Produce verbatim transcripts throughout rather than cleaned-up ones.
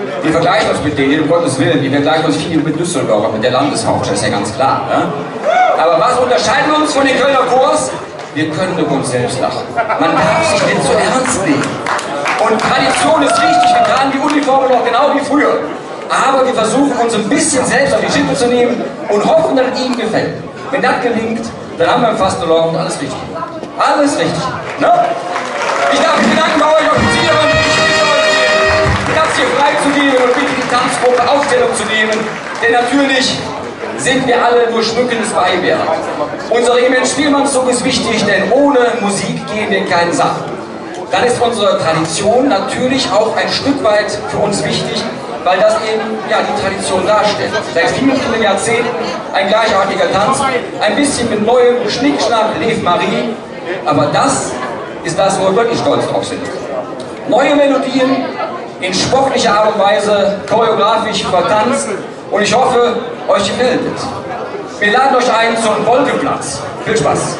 Wir vergleichen uns mit denen, um Gottes Willen, wir vergleichen uns viel mit Düsseldorf, mit der Landeshauptstadt, das ist ja ganz klar. Ne? Aber was unterscheidet uns von den Kölner Chors? Wir können über uns selbst lachen. Man darf sich nicht so ernst nehmen. Und Tradition ist wichtig, wir tragen die Uniformen noch genau wie früher. Aber wir versuchen uns ein bisschen selbst auf die Schippe zu nehmen und hoffen, dass es ihnen gefällt. Wenn das gelingt, dann haben wir im Fastelovend alles richtig. Alles richtig. Ne? Ich darf mich bedanken bei euch Offizieren. Ich bitte euch, das hier freizugeben und bitte die Tanzgruppe Aufstellung zu nehmen. Denn natürlich sind wir alle nur schmückendes Beiwerk. Unser Regiment Spielmannszug ist wichtig, denn ohne Musik gehen wir in keinen Sachen. Dann ist unsere Tradition natürlich auch ein Stück weit für uns wichtig, weil das eben ja, die Tradition darstellt. Seit vielen, vielen Jahrzehnten ein gleichartiger Tanz, ein bisschen mit neuem Schnickschnack, Lev Marie, aber das ist das, wo wir wirklich stolz drauf sind. Neue Melodien in sportlicher Art und Weise, choreografisch vertanzt und ich hoffe, euch gefällt es. Wir laden euch ein zum Wolkeplatz. Viel Spaß!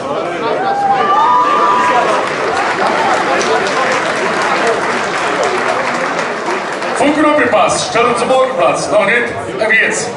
Funken aufgepasst, Stellung zum Wolkenplatz. Noch nicht, ab jetzt.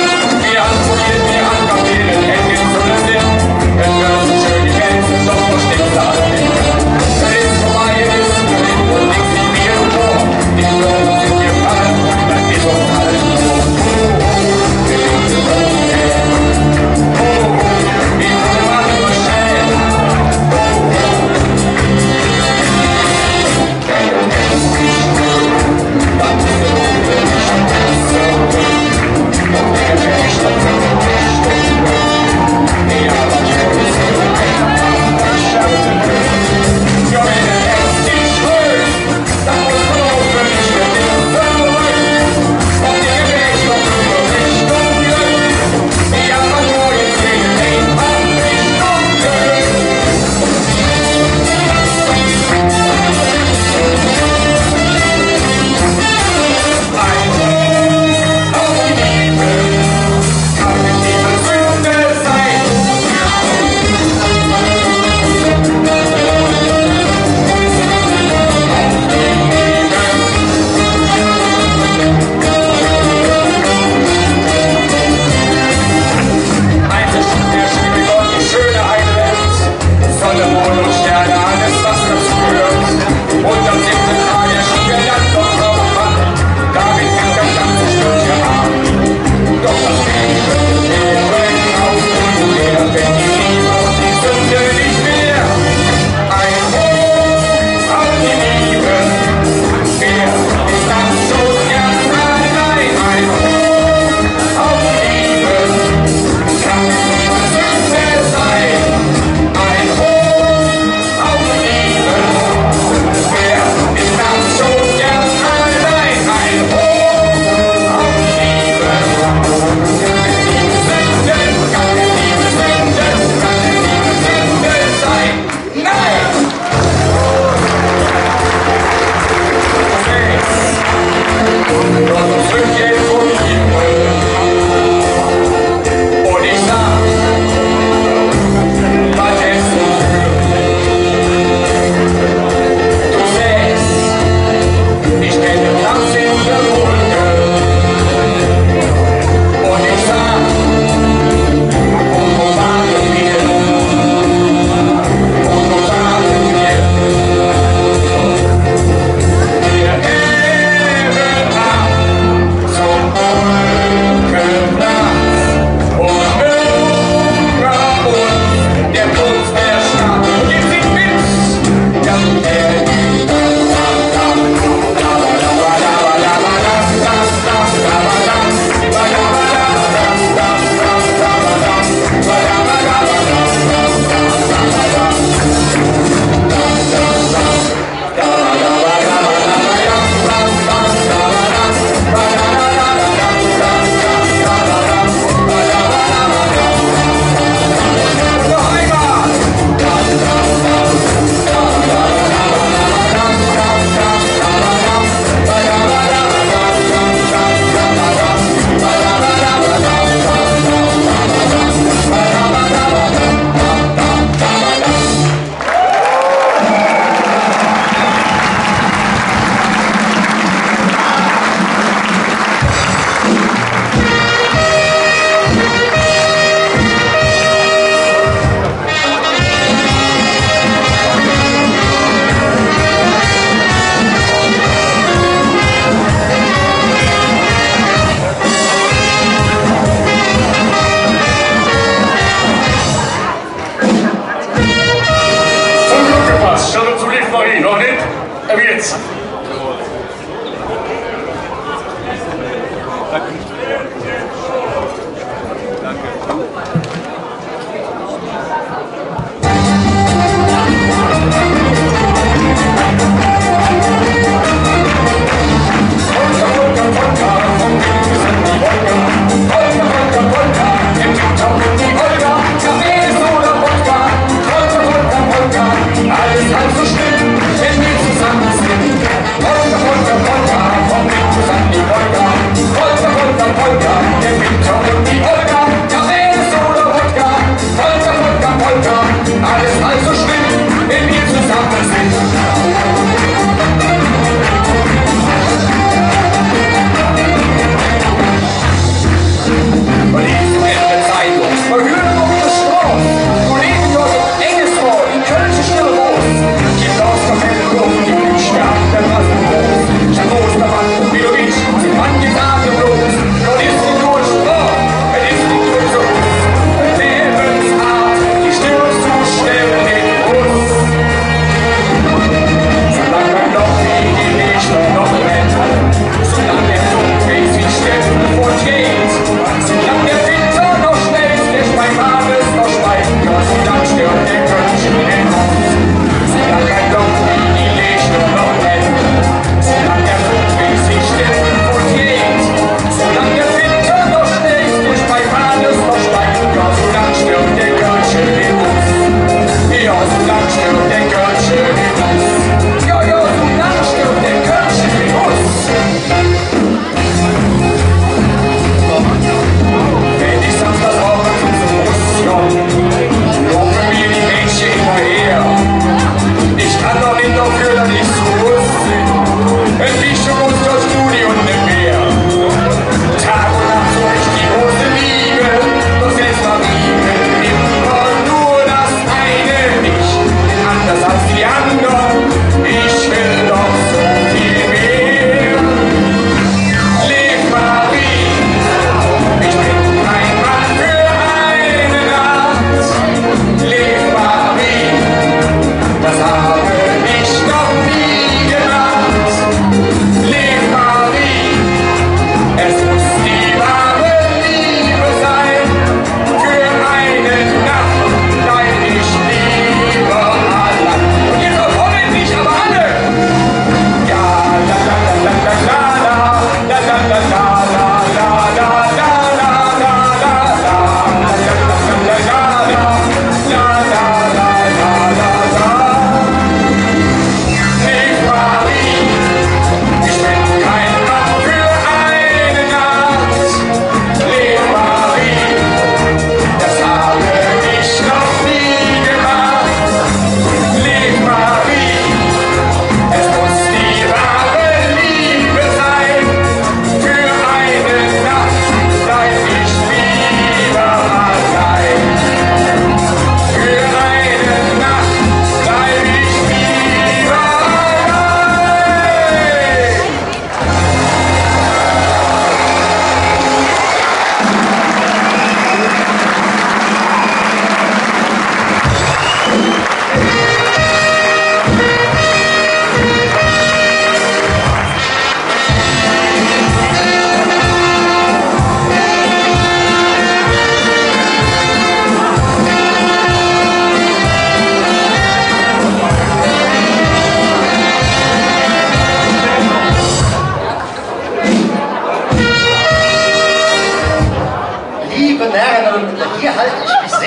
Schön die Welt, doch verstehen.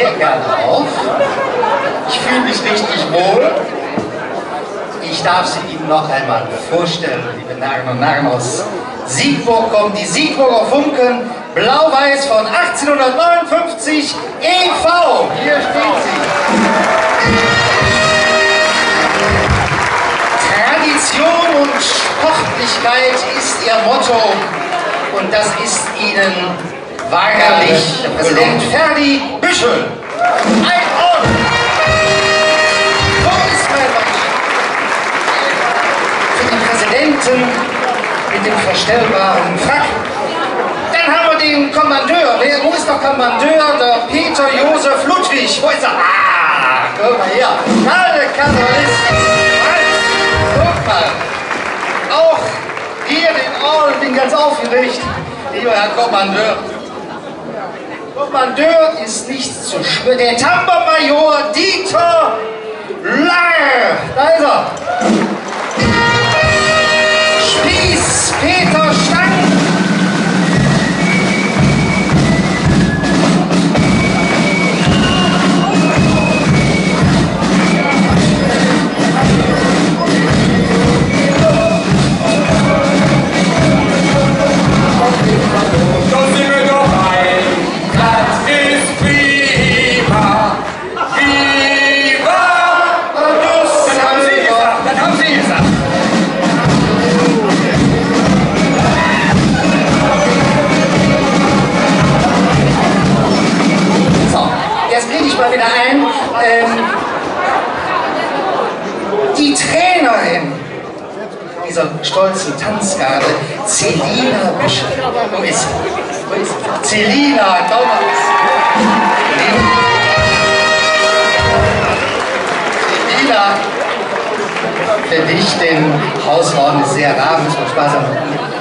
sehr gerne auf. Ich fühle mich richtig wohl. Ich darf sie Ihnen noch einmal vorstellen, liebe Narren und Narren aus Siegburg kommen. Die Siegburger Funken, blau-weiß von achtzehnhundertneunundfünfzig e V Hier steht sie. Tradition und Sportlichkeit ist ihr Motto und das ist Ihnen wahrlich der Präsident Ferdi Büschel. Ein Orden! Wo ist mein Mann? Für den Präsidenten mit dem verstellbaren Frack. Dann haben wir den Kommandeur. Wer, wo ist der Kommandeur? Der Peter Josef Ludwig. Wo ist er? Ah, guck mal hier. Alle Kavalist. Guck mal. Auch hier den All, bin ganz aufgeregt. Lieber Herr Kommandeur. Kommandeur ist nichts zu schwören. Der Tambourmajor Dieter Lange. Da ist er. Spieß Peter Stang. Wieder ein. Ähm, die Trainerin dieser stolzen Tanzgarde, Celina Büschel. Wo ist sie? Wo ist sie? Celina, komm mal. Celina, für dich den Hausorden ist sehr rar, müssen wir Spaß haben.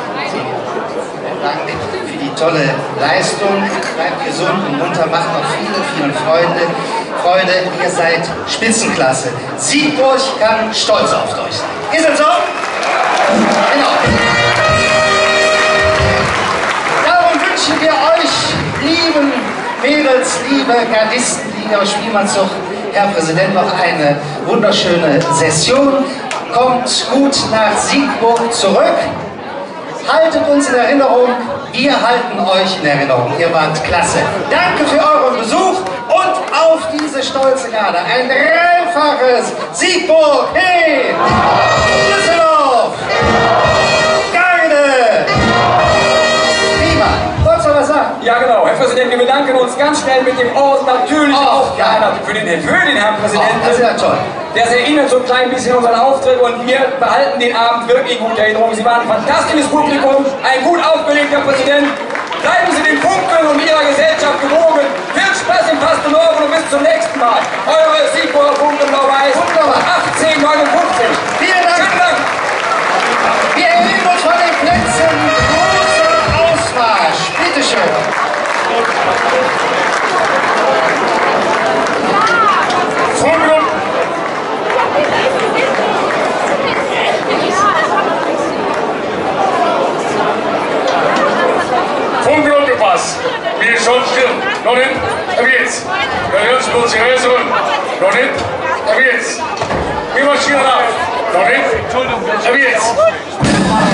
Danke für die tolle Leistung. Bleibt gesund und munter, macht noch viele, viele Freunde. Freude, ihr seid Spitzenklasse. Siegburg kann stolz auf euch sein. Ist es so? Genau. Darum wünschen wir euch, lieben Mädels, liebe Gardisten, liebe Spielmannszug, Herr Präsident, noch eine wunderschöne Session. Kommt gut nach Siegburg zurück. Haltet uns in Erinnerung, wir halten euch in Erinnerung. Ihr wart klasse. Danke für euren Besuch und auf diese stolze Garde. Ein dreifaches Siegburg, hey! Düsseldorf! Garde! Prima. Wolltest du was sagen? Ja genau, Herr Präsident, wir bedanken uns ganz schnell mit dem Orden natürlich Oh, auch ja. für, den, für den Herrn Präsidenten. Oh, das ist ja toll. Das erinnert so ein klein bisschen unseren Auftritt und wir behalten den Abend wirklich in guter Erinnerung. Sie waren ein fantastisches Publikum, ein gut aufgelegter Präsident. Bleiben Sie den Funken und Ihrer Gesellschaft gewogen. Viel Spaß im Fastenorden und bis zum nächsten Mal. Eure Siegburger Funken Blau-Weiß achtzehnhundertneunundfünfzig. Vielen Dank. Vielen Dank. Wir erheben uns von den Plätzen. Großer Ausmarsch. Bitte schön. Funkgruppe. Funkgruppe Pass. Wir schon still. Noch nicht. Ab jetzt. Wir hören uns die Reise. Noch nicht. Ab jetzt. Wir marschieren ab. Noch nicht. Ab jetzt.